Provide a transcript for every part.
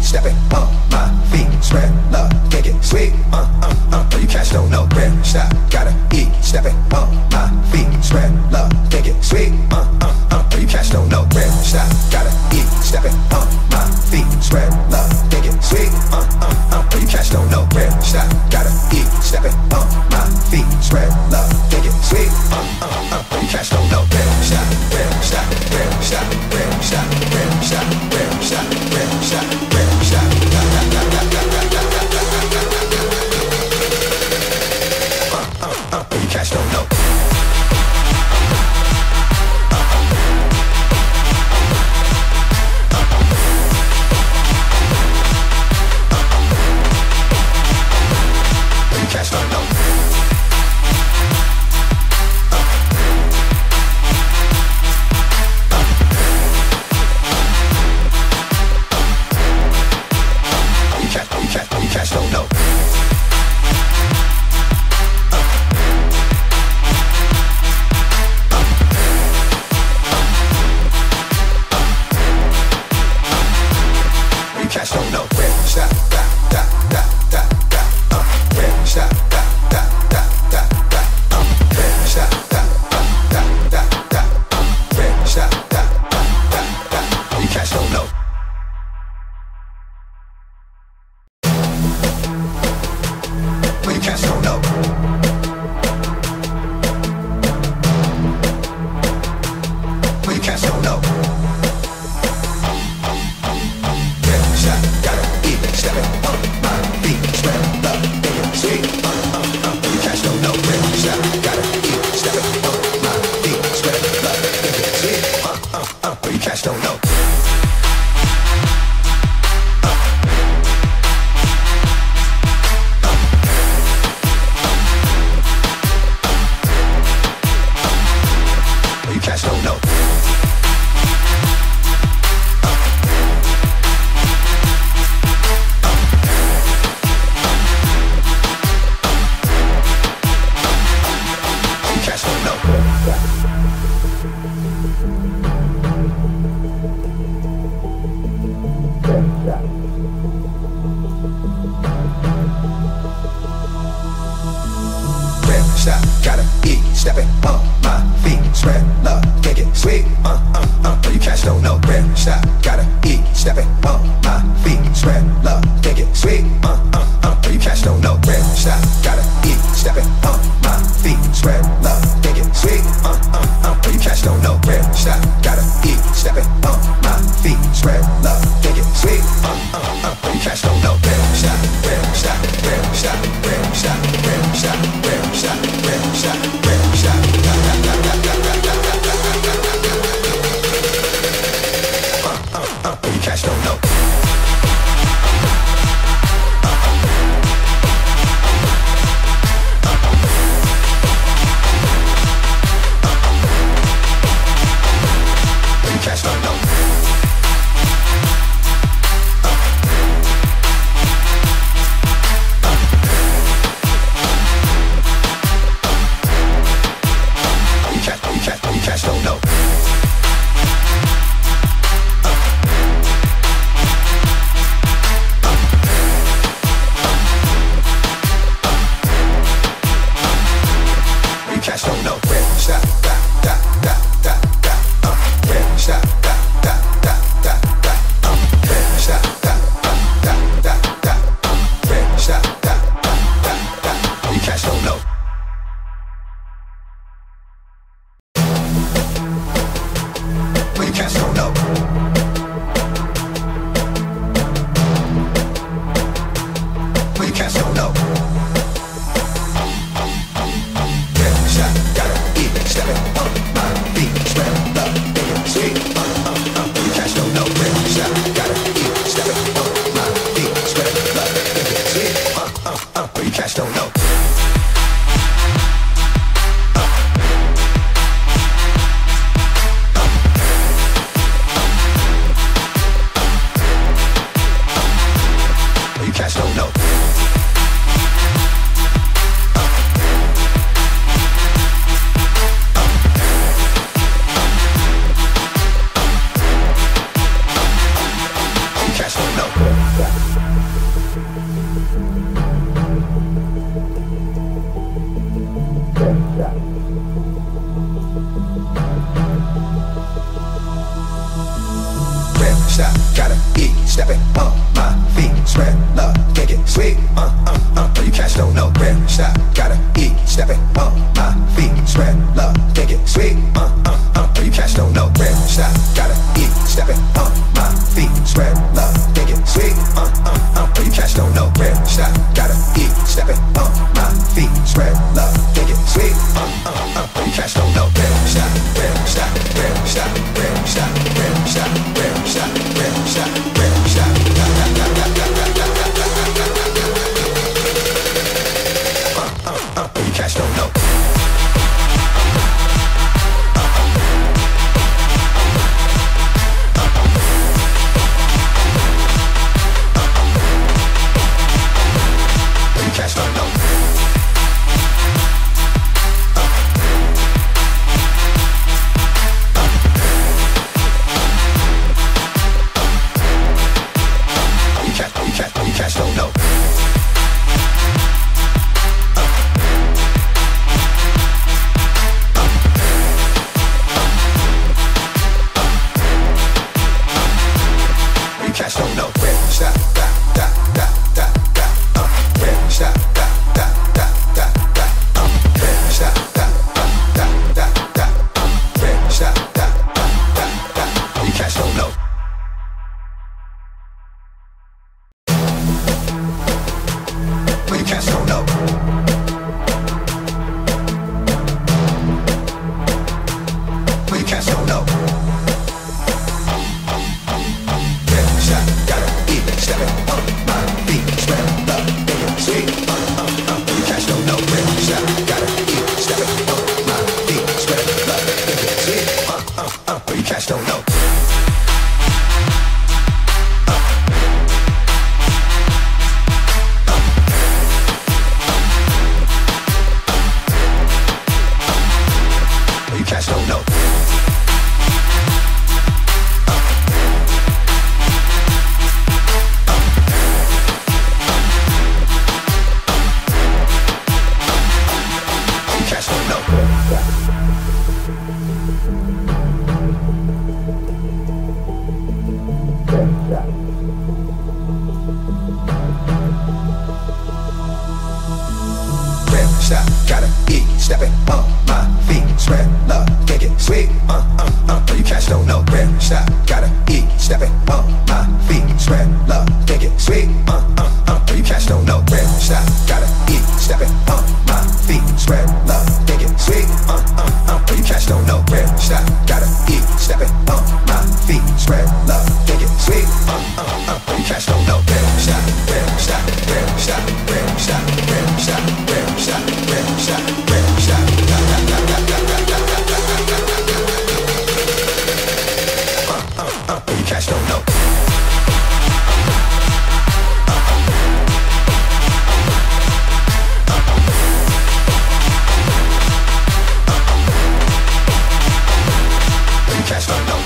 stepping on my feet, spread love, think it sweet. You cats don't know where to stop, gotta eat, stepping on my feet, spread love, think it sweet. You cats don't know where to stop, gotta eat, stepping on my feet, spread love, think it sweet. You cats don't know where to stop, gotta eat, stepping on my feet, spread love, think it sweet. You cats don't know where to stop, where to stop, where to stop, where to stop, where to stop, where to stop, where to stop, where to stop. You cats don't know. You cats don't know. You cats don't know. You cats don't know where to stop, where to stop, where to stop, where to stop. You cats don't know. You cats don't know. You cats don't know. Where to stop, gotta eat, stepping on my feet, spread love, think it sweet. You cats don't know. Where to stop, gotta eat, stepping on my feet, spread love, think it sweet. You cats don't know. You cats don't know. You cats don't know. Where to stop, gotta eat, stepping on my feet, spread love, think it sweet. You cats don't know. Where to stop, gotta eat, stepping on my feet, spread love, think it sweet. You cats don't know. Where to stop, gotta eat, stepping on my feet, spread love, think it sweet. You cats don't know. Where to stop, gotta eat, stepping on my feet, spread love, think it sweet. You cats don't know. Where to stop, where to stop, where to stop, where to stop, where to stop, where to stop, where to stop, where to stop. You cats don't know. You cats don't know. You cats don't know. You cats don't know. Where to stop, where to stop, where to stop, where to stop. You cats don't know. stop, gotta eat, stepping on my feet, spread love, think it sweet, no you cash don't know where, stop, gotta eat, stepping on my feet, spread love, think it sweet, no you cash don't know where, stop, gotta eat, stepping on my feet, spread love, think it sweet, no you cash don't know where, stop, gotta eat, stepping on my feet, spread love, think it sweet, no you cash don't know where, stop, where, stop, where, stop, where, stop, where, stop, where, stop, where, stop, where, stop, you cash don't know. You cash don't know. You cash don't know. You cash don't know. Where stop, where stop, where stop, where stop, you cash don't know. You cash don't know. You cash don't know. Red shot, gotta eat, stepping on my feet, spread love, think it sweet, you cash don't know. Red shot, gotta eat, stepping on my feet, spread love, think it sweet, you cash don't know. You cash don't know. You cash don't know. Red stop, gotta eat, stepping on my feet, spread love, think it sweet, you cash don't know. Red stop, gotta eat, stepping on my feet, spread love, think it sweet, you cash don't know. Red stop, gotta eat, stepping on my feet, spread love, think it sweet, you cash don't know. Red stop, gotta eat, stepping on my feet, spread love, think it sweet, you cash don't know. Red stop, red stop, red stop, red stop, red stop, red stop, red stop, red stop, you cash don't know. You cash don't know.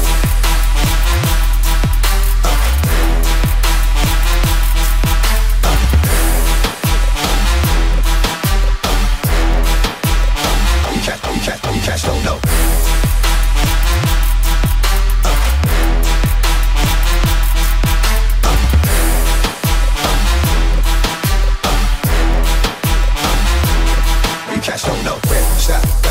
You cash don't know. You cash don't know. Red stop.